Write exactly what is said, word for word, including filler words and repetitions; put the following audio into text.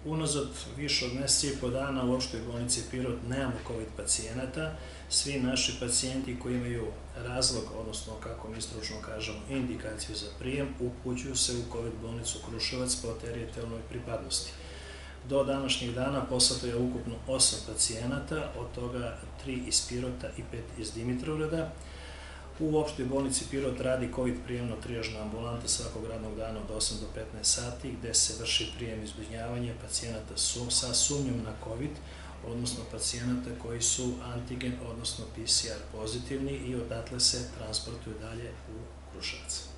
Unazad više od mjeseca i po dana u opštoj bolnici Pirot nemamo COVID pacijenata. Svi naši pacijenti koji imaju razlog, odnosno kako mi stručno kažemo, indikaciju za prijem, upućuju se u COVID bolnicu Kruševac po teritorijalnoj pripadnosti. Do današnjeg dana poslato je ukupno osam pacijenata, od toga tri iz Pirota i pet iz Dimitrovgrada. U opštoj bolnici Pirot radi COVID prijemno-trijažna ambulanta svakog radnog dana od osam do petnaest sati, gde se vrši prijem i zbrinjavanje pacijenata sa sumnjom na COVID, odnosno pacijenata koji su antigen, odnosno P C R pozitivni, i odatle se transportuju dalje u Kruševac.